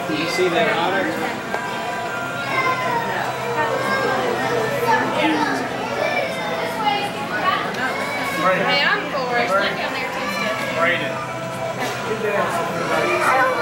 Did you see that otter? Hey, I'm Forrest. I'm down there Tuesday. Brayden.